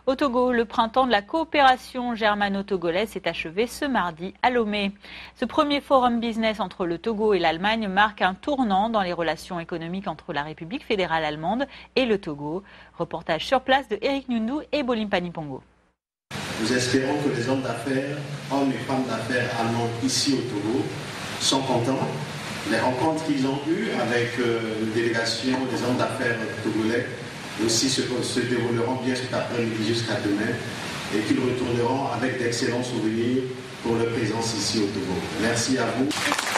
Au Togo, le printemps de la coopération germano-togolaise s'est achevé ce mardi à Lomé. Ce premier forum business entre le Togo et l'Allemagne marque un tournant dans les relations économiques entre la République fédérale allemande et le Togo. Reportage sur place de Eric Nundou et Bolim Panipongo. Nous espérons que les hommes d'affaires, hommes et femmes d'affaires allemands ici au Togo sont contents. Les rencontres qu'ils ont eues avec une délégation des hommes d'affaires togolais aussi se dérouleront bien cet après-midi jusqu'à demain et qu'ils retourneront avec d'excellents souvenirs pour leur présence ici au Togo. Merci à vous.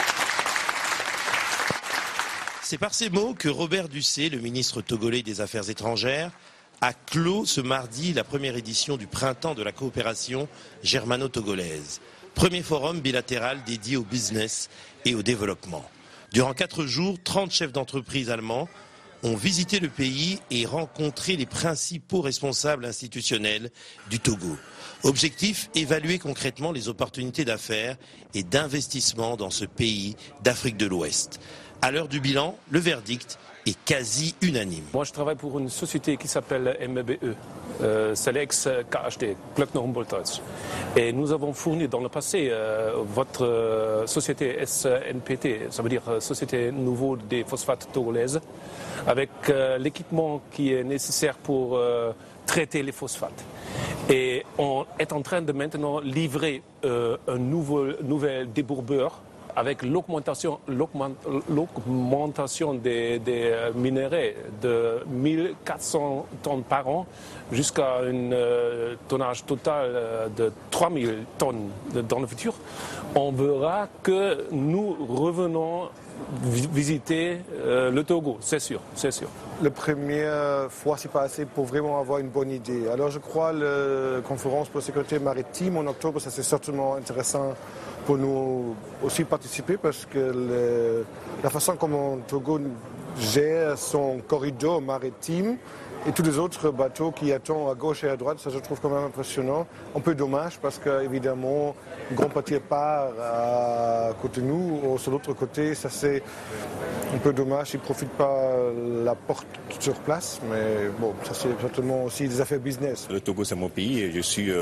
C'est par ces mots que Robert Dussé, le ministre togolais des Affaires étrangères, a clos ce mardi la première édition du Printemps de la coopération germano-togolaise. Premier forum bilatéral dédié au business et au développement. Durant 4 jours, 30 chefs d'entreprise allemands ont visité le pays et rencontré les principaux responsables institutionnels du Togo. Objectif, évaluer concrètement les opportunités d'affaires et d'investissement dans ce pays d'Afrique de l'Ouest. À l'heure du bilan, le verdict est quasi unanime. Moi, je travaille pour une société qui s'appelle MBE, c'est l'ex-KHD, Klöckner Humboldt. Et nous avons fourni dans le passé votre société SNPT, ça veut dire Société Nouveau des Phosphates Togolaises, avec l'équipement qui est nécessaire pour traiter les phosphates. Et on est en train de maintenant livrer un nouvel débourbeur avec l'augmentation des minéraux de 1400 tonnes par an jusqu'à un tonnage total de 3000 tonnes dans le futur, on verra que nous revenons visiter le Togo, c'est sûr, c'est sûr. La première fois, c'est pas assez pour vraiment avoir une bonne idée. Alors je crois la conférence pour la sécurité maritime en octobre, ça c'est certainement intéressant pour nous aussi participer parce que la façon comment le Togo gère son corridor maritime et tous les autres bateaux qui attendent à gauche et à droite, ça je trouve quand même impressionnant. Un peu dommage parce qu'évidemment, une grande partie part à côté de nous, sur l'autre côté, ça c'est un peu dommage, ils ne profitent pas la porte sur place, mais bon, ça c'est certainement aussi des affaires business. Le Togo c'est mon pays et je suis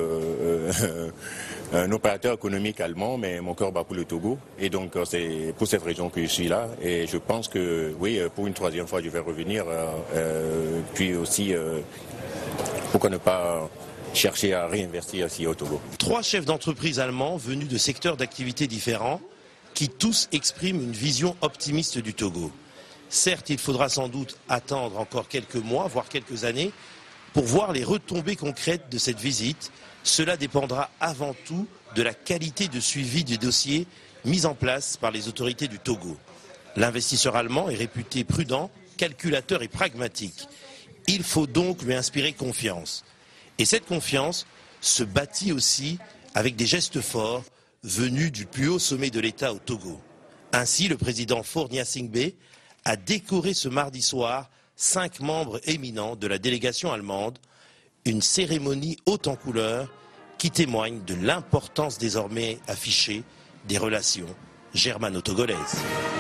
un opérateur économique allemand, mais mon cœur bat pour le Togo et donc c'est pour cette raison que je suis là et je pense que oui, pour une 3e fois je vais revenir, puis aussi pourquoi ne pas chercher à réinvestir ici au Togo. 3 chefs d'entreprise allemands venus de secteurs d'activité différents qui tous expriment une vision optimiste du Togo. Certes, il faudra sans doute attendre encore quelques mois, voire quelques années, pour voir les retombées concrètes de cette visite. Cela dépendra avant tout de la qualité de suivi des dossiers mis en place par les autorités du Togo. L'investisseur allemand est réputé prudent, calculateur et pragmatique. Il faut donc lui inspirer confiance. Et cette confiance se bâtit aussi avec des gestes forts venus du plus haut sommet de l'État au Togo. Ainsi, le président Faure Gnassingbé a décoré ce mardi soir 5 membres éminents de la délégation allemande, une cérémonie haute en couleurs qui témoigne de l'importance désormais affichée des relations germano-togolaises.